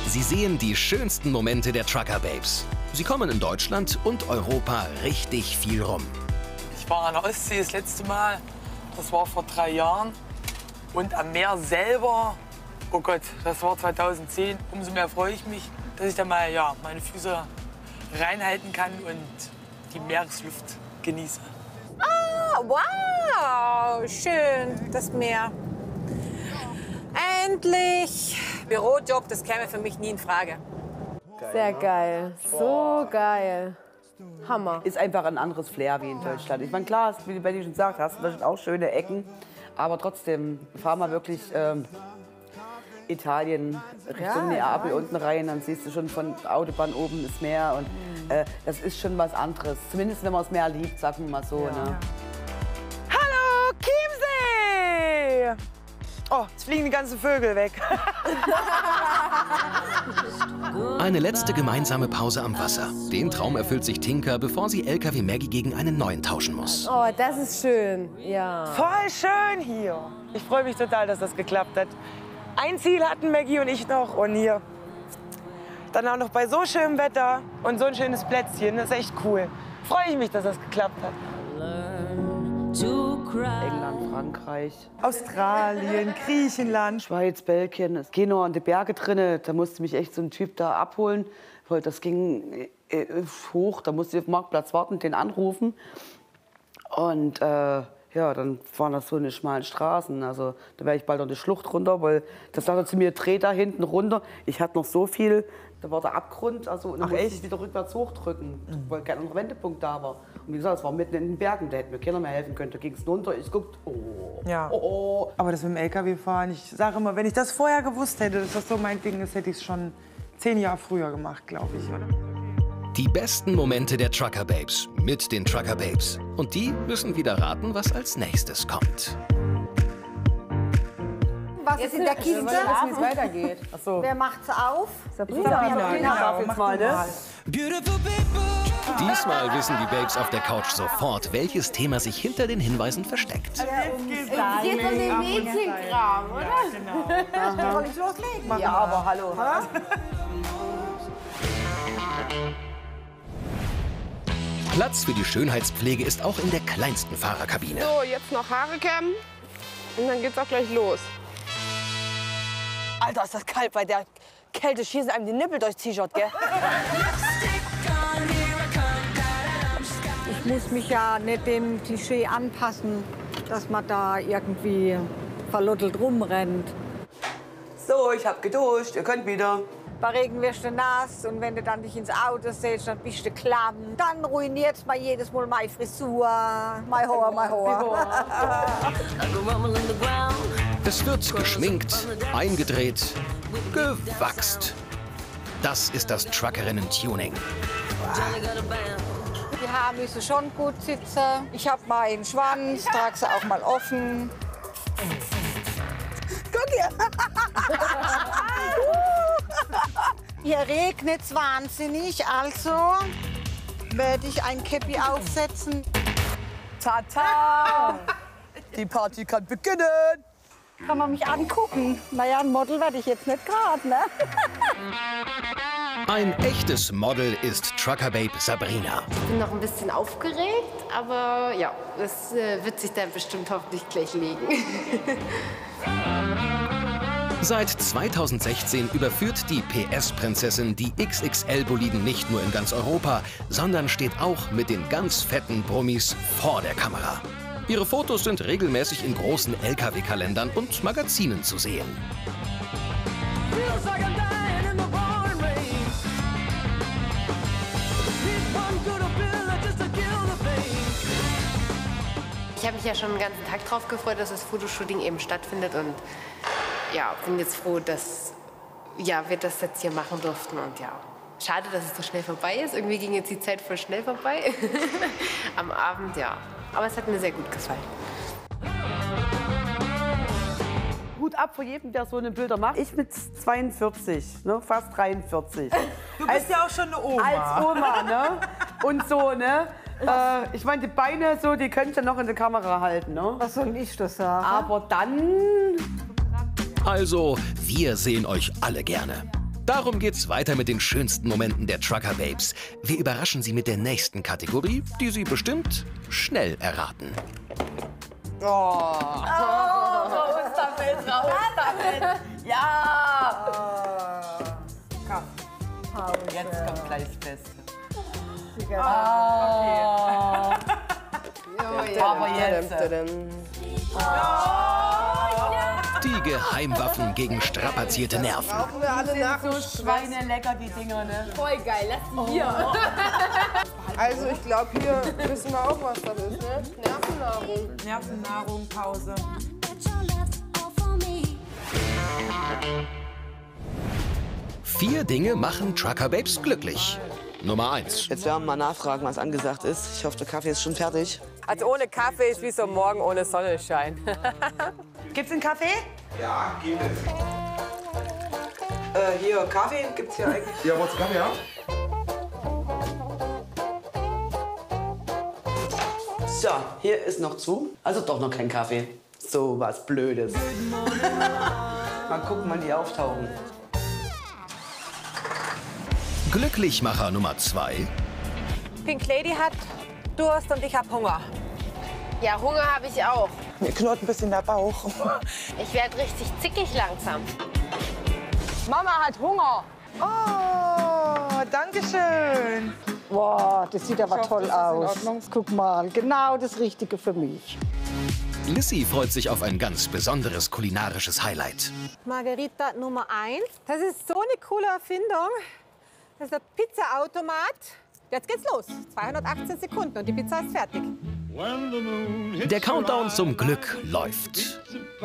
Sie sehen die schönsten Momente der Trucker Babes. Sie kommen in Deutschland und Europa richtig viel rum. Ich war an der Ostsee das letzte Mal. Das war vor 3 Jahren. Und am Meer selber, oh Gott, das war 2010. Umso mehr freue ich mich, dass ich da mal meine Füße reinhalten kann und die Meeresluft genieße. Ah, wow, schön, das Meer. Endlich! Bürojob, das käme für mich nie in Frage. Sehr geil, so geil. Hammer. Ist einfach ein anderes Flair wie in Deutschland. Ich meine, klar, wie Benni schon sagt, hast du natürlich auch schöne Ecken. Aber trotzdem, fahr mal wirklich Italien Richtung Neapel unten rein. Dann siehst du schon von der Autobahn oben das Meer. Und das ist schon was anderes. Zumindest wenn man das Meer liebt, sagen wir mal so. Ja. Ne? Hallo, Chiemsee! Oh, jetzt fliegen die ganzen Vögel weg. Eine letzte gemeinsame Pause am Wasser. Den Traum erfüllt sich Tinka, bevor sie LKW Maggie gegen einen neuen tauschen muss. Oh, das ist schön, ja. Voll schön hier. Ich freue mich total, dass das geklappt hat. Ein Ziel hatten Maggie und ich noch und hier. Dann auch noch bei so schönem Wetter und so ein schönes Plätzchen. Das ist echt cool. Freue ich mich, dass das geklappt hat. England, Frankreich, Australien, Griechenland. Schweiz, Belgien. Es gehen noch an die Berge drin. Da musste mich echt so ein Typ da abholen. Weil das ging hoch. Da musste ich auf dem Marktplatz warten, den anrufen. Und ja, dann waren das so eine schmalen Straßen. Also da wäre ich bald noch die Schlucht runter, weil das sagte zu mir, dreh da hinten runter. Ich hatte noch so viel, da war der Abgrund, also und dann musste ich wieder rückwärts hochdrücken, weil kein anderer Wendepunkt da war. Und wie gesagt, es war mitten in den Bergen, da hätte mir keiner mehr helfen können. Da ging es runter, ich guckte, Ja. Aber das mit dem LKW fahren, ich sage immer, wenn ich das vorher gewusst hätte, dass das so mein Ding ist, hätte ich es schon 10 Jahre früher gemacht, glaube ich. Oder? Die besten Momente der Trucker Babes mit den Trucker Babes. Und die müssen wieder raten, was als nächstes kommt. Was ist in der Kiste? Wie es weitergeht. Ach so. Wer macht's auf? Sabrina. Darf jetzt mal, ne? Diesmal wissen die Babes auf der Couch sofort, welches Thema sich hinter den Hinweisen versteckt. Es geht um den Mädchenkram, oder? Soll ich loslegen? Ja, aber hallo. Platz für die Schönheitspflege ist auch in der kleinsten Fahrerkabine. So, jetzt noch Haare kämmen und dann geht's auch gleich los. Alter, ist das kalt. Bei der Kälte schießen einem die Nippel durchs T-Shirt, gell? Ich muss mich ja nicht dem Klischee anpassen, dass man da irgendwie verlottelt rumrennt. So, ich hab geduscht, ihr könnt wieder. Bei Regen wirst du nass und wenn du dann dich ins Auto setzt, dann bist du klamm. Dann ruiniert's mal jedes Mal meine Frisur, mein Haar, mein Haar. Es wird geschminkt, eingedreht, gewachst. Das ist das Truckerinnen-Tuning. Die Haare müssen schon gut sitzen. Ich hab mal einen Schwanz, trage sie auch mal offen. Guck hier! Hier regnet's wahnsinnig, also werde ich ein Käppi aufsetzen. Tata! Die Party kann beginnen! Kann man mich angucken? Naja, ein Model werde ich jetzt nicht gerade, ne? Ein echtes Model ist Trucker Babe Sabrina. Ich bin noch ein bisschen aufgeregt, aber ja, es wird sich dann bestimmt hoffentlich gleich legen. Seit 2016 überführt die PS-Prinzessin die XXL-Boliden nicht nur in ganz Europa, sondern steht auch mit den ganz fetten Brummis vor der Kamera. Ihre Fotos sind regelmäßig in großen LKW-Kalendern und Magazinen zu sehen. Ich habe mich ja schon den ganzen Tag drauf gefreut, dass das Fotoshooting eben stattfindet und ja, bin jetzt froh, dass wir das jetzt hier machen durften und ja. Schade, dass es so schnell vorbei ist. Irgendwie ging jetzt die Zeit voll schnell vorbei. Am Abend, ja. Aber es hat mir sehr gut gefallen. Hut ab vor jedem, der so eine Bilder macht. Ich mit 42, ne, fast 43. Du bist ja auch schon eine Oma. Als Oma, ne? Und so, ne? Ich meine, die Beine, so, die könnt ihr noch in der Kamera halten, ne? Was soll ich das sagen? Aber dann... Also, wir sehen euch alle gerne. Darum geht's weiter mit den schönsten Momenten der Trucker Babes. Wir überraschen Sie mit der nächsten Kategorie, die Sie bestimmt schnell erraten. Raus damit, raus damit. Ja. Jetzt kommt gleich das Beste. Aber jetzt. Die Geheimwaffen gegen strapazierte Nerven. Brauchen wir alle nach dem So schweinelecker, die Dinger, ne? Voll geil, lass die hier. Also ich glaube, hier wissen wir auch, was das ist, ne? Nervennahrung. Nervennahrung, Pause. 4 Dinge machen Trucker Babes glücklich. Nummer 1. Jetzt werden wir mal nachfragen, was angesagt ist. Ich hoffe, der Kaffee ist schon fertig. Also ohne Kaffee ist wie so morgen ohne Sonnenschein. Gibt's einen Kaffee? Ja, gibt es. Hier, Kaffee gibt's hier eigentlich. Ja, wollt's Kaffee haben? So, hier ist noch zu. Also doch noch kein Kaffee. So was Blödes. Mal gucken, wann die auftauchen. Glücklichmacher Nummer 2. Pink Lady hat Durst und ich hab Hunger. Ja, Hunger habe ich auch. Mir knurrt ein bisschen der Bauch. Ich werde richtig zickig langsam. Mama hat Hunger. Oh, danke schön. Boah, das sieht aber toll aus. Guck mal, genau das Richtige für mich. Lissy freut sich auf ein ganz besonderes kulinarisches Highlight. Margarita Nummer 1. Das ist so eine coole Erfindung. Das ist ein Pizzaautomat. Jetzt geht's los. 218 Sekunden und die Pizza ist fertig. Der Countdown zum Glück läuft.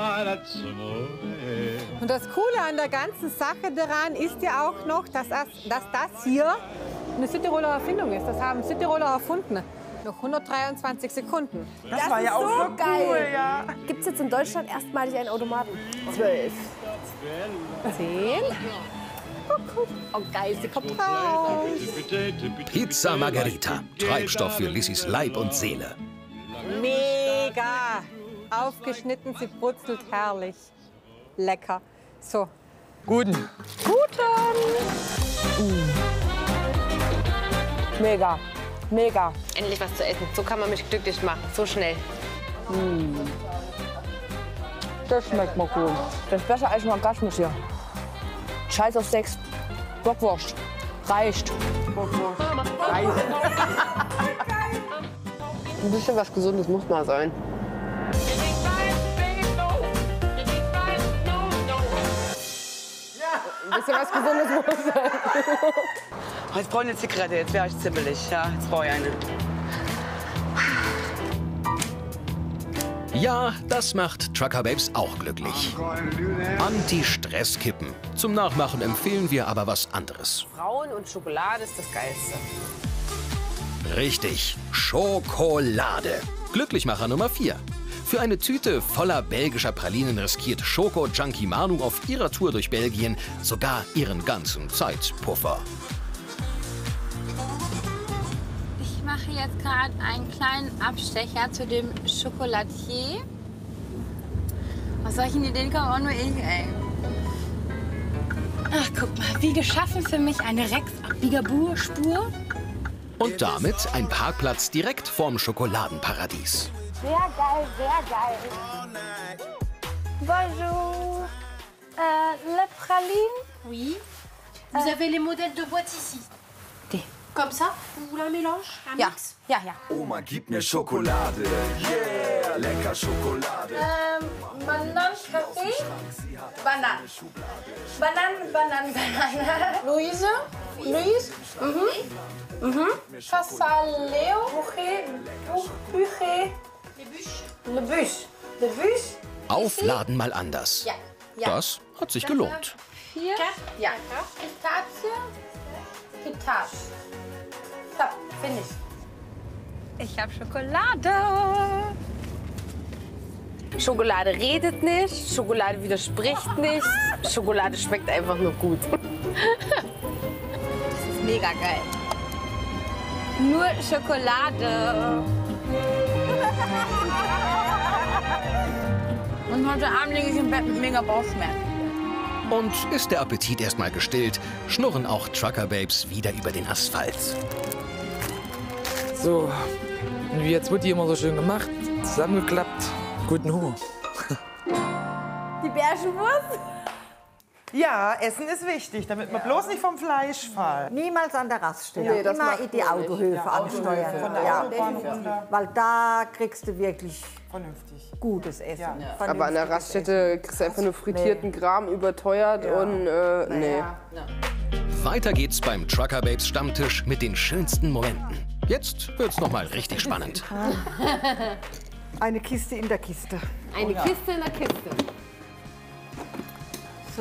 Und das Coole an der ganzen Sache daran ist ja auch noch, dass das hier eine Südtiroler Erfindung ist. Das haben Südtiroler erfunden. Noch 123 Sekunden. Das war ja auch so cool, ja. Gibt es jetzt in Deutschland erstmalig einen Automaten? 12. 10. Oh, geil, sie kommt raus. Pizza Margherita. Treibstoff für Lissys Leib und Seele. Mega. Aufgeschnitten, sie brutzelt herrlich. Lecker. So. Guten. Mega. Mega. Endlich was zu essen. So kann man mich glücklich machen. So schnell. Das schmeckt mal gut. Das ist besser als ein Orgasmus hier. Scheiß auf Sex. Bockwurst. Reicht. Ein bisschen was Gesundes muss mal sein. Ein bisschen was Gesundes muss sein. Jetzt brauche ich eine Zigarette, jetzt wäre ich zippelig. Ja, jetzt brauche ich eine. Ja, das macht Trucker Babes auch glücklich. Anti-Stress-Kippen. Zum Nachmachen empfehlen wir aber was anderes. Frauen und Schokolade ist das Geilste. Richtig, Schokolade. Glücklichmacher Nummer 4. Für eine Tüte voller belgischer Pralinen riskiert Schoko-Junkie Manu auf ihrer Tour durch Belgien sogar ihren ganzen Zeitpuffer. Ich mache jetzt gerade einen kleinen Abstecher zu dem Chocolatier. Aus solchen Ideen kommen auch nur ich, ey. Ach, guck mal, wie geschaffen für mich eine Rex-Abbiegerspur. Und damit ein Parkplatz direkt vorm Schokoladenparadies. Sehr geil, sehr geil. Bonjour. Le praline? Oui. Vous avez les modèles de boîte ici. Comme ça? Vous voulez un mélange? Un mix? Ja. Oma, gib mir Schokolade. Yeah, lecker Schokolade. Bananen, Kaffee? Bananen. Bananen. Louise? Louise? Passaleo? Buche? Le Bûche. Aufladen mal anders. Ja. Das hat sich gelohnt. 4? Ja. Pistazie. So, finish. Ich habe Schokolade. Schokolade redet nicht, Schokolade widerspricht nicht. Schokolade schmeckt einfach nur gut. Das ist mega geil. Nur Schokolade. Und heute Abend liege ich im Bett mit mega Bauchschmerzen. Und ist der Appetit erstmal gestillt, schnurren auch Trucker-Babes wieder über den Asphalt. So, und wie jetzt wird die immer so schön gemacht, zusammengeklappt. Guten Hunger. Die Bärchenwurst? Ja, Essen ist wichtig, damit man bloß nicht vom Fleisch fällt. Niemals an der Raststelle. Nee, immer in die Autohöfe ansteuern. Von der Autobahn runter. Weil da kriegst du wirklich vernünftig gutes Essen. Ja. Aber an der Raststätte kriegst du einfach nur frittierten Kram, überteuert und nee. Weiter geht's beim Trucker Babes Stammtisch mit den schönsten Momenten. Jetzt wird's noch mal richtig spannend. Eine Kiste in der Kiste. Eine Kiste in der Kiste. So.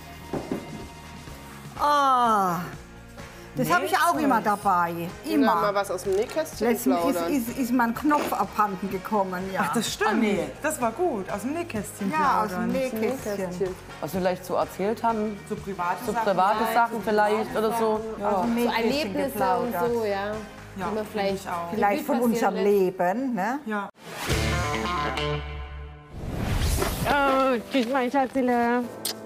Ah, das habe ich auch immer dabei. Immer. Mal was aus dem Nähkästchen Letztens ist mein Knopf abhanden gekommen. Ja. Ach, das stimmt. Nee. Das war gut. Aus dem Nähkästchen. Ja, aus dem Nähkästchen. Was wir vielleicht so erzählt haben. So private Sachen vielleicht oder so. Ja. So Erlebnisse und so, ja. Ja, vielleicht von unserem Leben. Ne? Ja. Oh, tschüss, mein Schatzele.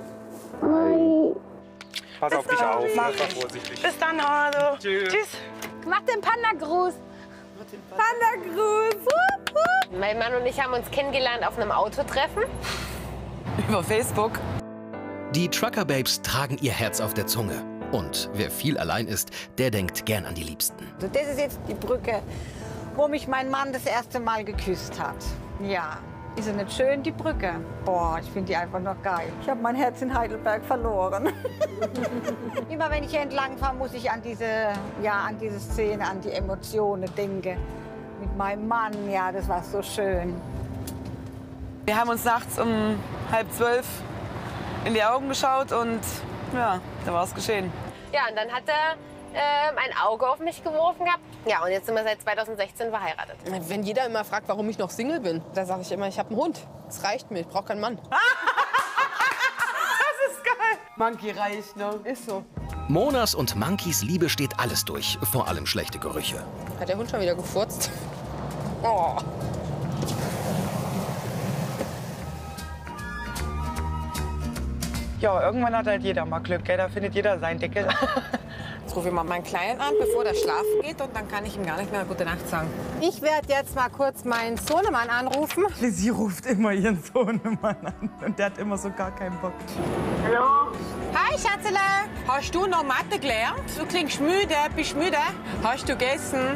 Pass auf dich auf, mach vorsichtig. Bis dann, Hase. Tschüss. Mach den Panda-Gruß. Panda-Gruß. Mein Mann und ich haben uns kennengelernt auf einem Autotreffen. Über Facebook. Die Trucker Babes tragen ihr Herz auf der Zunge. Und wer viel allein ist, der denkt gern an die Liebsten. Also das ist jetzt die Brücke, wo mich mein Mann das erste Mal geküsst hat. Ja. Ist sie nicht schön, die Brücke? Boah, ich finde die einfach noch geil. Ich habe mein Herz in Heidelberg verloren. Immer wenn ich hier entlang fahre, muss ich an diese Szene, an die Emotionen denken. Mit meinem Mann, ja, das war so schön. Wir haben uns nachts um 11:30 in die Augen geschaut und ja, da war es geschehen. Ja, und dann hat er ein Auge auf mich geworfen gehabt. Ja, und jetzt sind wir seit 2016 verheiratet. Wenn jeder immer fragt, warum ich noch Single bin, da sage ich immer, ich habe einen Hund. Das reicht mir, ich brauche keinen Mann. Das ist geil. Monkey reicht, ne? Ist so. Monas und Monkeys Liebe steht alles durch, vor allem schlechte Gerüche. Hat der Hund schon wieder gefurzt? Oh. Ja, irgendwann hat halt jeder mal Glück, gell? Da findet jeder seinen Deckel. Jetzt rufe ich mal meinen Kleinen an, bevor der schlafen geht, und dann kann ich ihm gar nicht mehr gute Nacht sagen. Ich werde jetzt mal kurz meinen Sohnemann anrufen. Sie ruft immer ihren Sohnemann an und der hat immer so gar keinen Bock. Hallo? Hi, Schatzele. Hast du noch Mathe gelernt? Du klingst müde, bist müde? Hast du gegessen?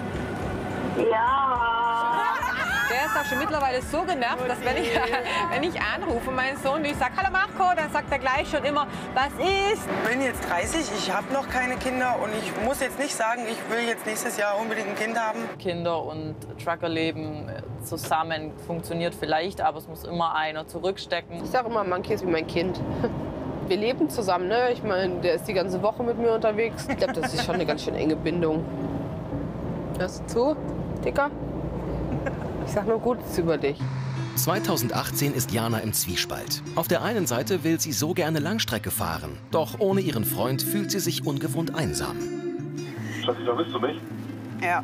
Ja. Der ist auch schon mittlerweile so genervt, dass wenn ich anrufe, meinen Sohn, und ich sage, hallo Marco, dann sagt er gleich schon immer, was ist? Ich bin jetzt 30, ich habe noch keine Kinder und ich muss jetzt nicht sagen, ich will jetzt nächstes Jahr unbedingt ein Kind haben. Kinder und Truckerleben zusammen funktioniert vielleicht, aber es muss immer einer zurückstecken. Ich sage immer, Monkey ist wie mein Kind. Wir leben zusammen, ne? Ich meine, der ist die ganze Woche mit mir unterwegs. Ich glaube, das ist schon eine ganz schön enge Bindung. Hörst du zu, Dicker? Ich sag nur Gutes über dich. 2018 ist Jana im Zwiespalt. Auf der einen Seite will sie so gerne Langstrecke fahren, doch ohne ihren Freund fühlt sie sich ungewohnt einsam. Schatzi, vermisst du mich? Ja.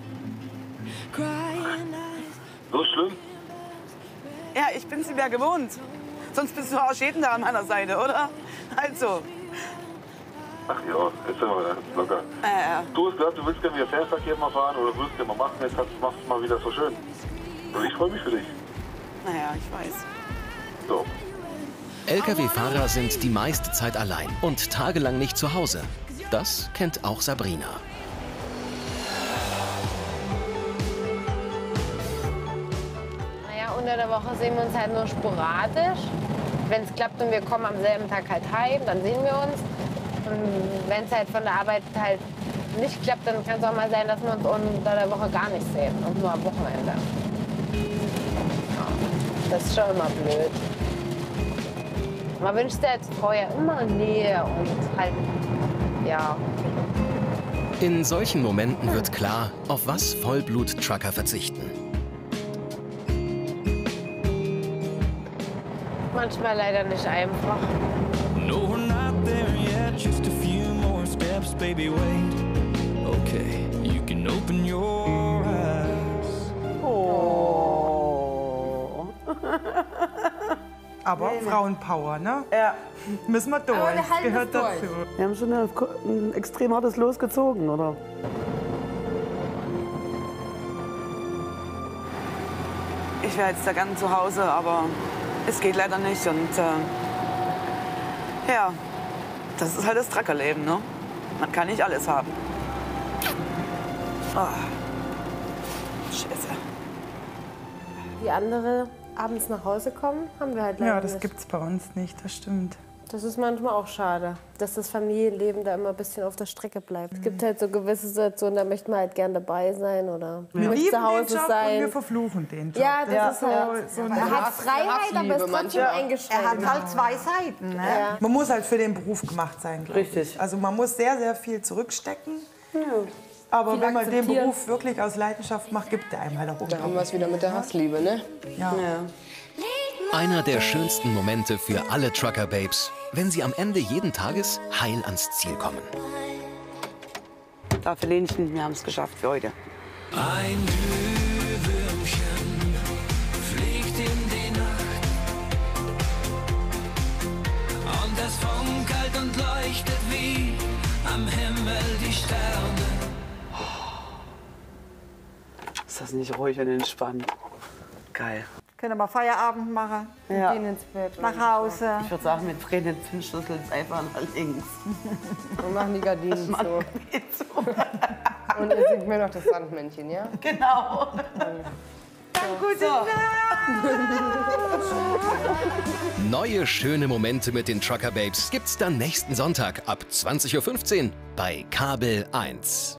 So schlimm? Ja, ich bin's nicht mehr gewohnt. Sonst bist du auch jeden da an meiner Seite, oder? Also. Ach ja, jetzt sind wir ganz locker. Du hast gesagt, du willst gerne wieder Fernverkehr mal fahren oder willst gerne mal machen, jetzt machst du es mal wieder so schön. Und ich freue mich für dich. Naja, ich weiß. So. Lkw-Fahrer sind die meiste Zeit allein und tagelang nicht zu Hause. Das kennt auch Sabrina. Naja, unter der Woche sehen wir uns halt nur sporadisch. Wenn es klappt und wir kommen am selben Tag halt heim, dann sehen wir uns. Und wenn es halt von der Arbeit halt nicht klappt, dann kann es auch mal sein, dass wir uns unter der Woche gar nicht sehen und nur am Wochenende. Das ist schon immer blöd. Man wünscht sich als Frau ja immer Nähe und halt, ja. In solchen Momenten wird klar, auf was Vollblut-Trucker verzichten. Manchmal leider nicht einfach. No, we're not there yet, just a few more steps, baby, wait. Okay, you can open your eyes. Oh. Aber Frauenpower, ne? Ja. Müssen wir durch. Aber wir halten Gehört es durch. dazu. Wir haben schon ein extrem hartes Los gezogen, oder? Ich wäre jetzt da gern zu Hause, aber es geht leider nicht. Und ja, das ist halt das Truckerleben, ne? Man kann nicht alles haben. Oh. Scheiße. Wie andere abends nach Hause kommen, haben wir halt leider Ja, das nicht. gibt's bei uns nicht, das stimmt. Das ist manchmal auch schade, dass das Familienleben da immer ein bisschen auf der Strecke bleibt. Es gibt halt so gewisse Situationen, da möchte man halt gern dabei sein oder Wir möchte lieben zu Hause den Job sein. und wir verfluchen den Job. Ja, das ist halt. so Er hat Freiheit, aber ist trotzdem eingeschränkt. Er hat halt zwei Seiten. Ne? Ja. Man muss halt für den Beruf gemacht sein, glaube ich. Richtig. Also man muss sehr, sehr viel zurückstecken. Ja. Aber Viel wenn man den akzeptieren. Beruf wirklich aus Leidenschaft macht, gibt er einem halt auch Da haben wir es wieder mit der Hassliebe, ne? Ja. Einer der schönsten Momente für alle Trucker-Babes, wenn sie am Ende jeden Tages heil ans Ziel kommen. Dafür Lenchen, wir haben es geschafft für heute. Ein Glühwürmchen fliegt in die Nacht und es funkelt und leuchtet wie am Himmel die Sterne. Ist das nicht ruhig und entspannt? Geil. Können wir Feierabend machen? Ja. Gehen ins Bett. Nach Hause. Ich würde sagen, wir drehen den Zündschlüssel einfach nach links. Und machen die Gardinen zu. Und ihr singt mir noch das Sandmännchen, ja? Genau. Gute Neue schöne Momente mit den Trucker Babes gibt's dann nächsten Sonntag ab 20:15 Uhr bei Kabel 1.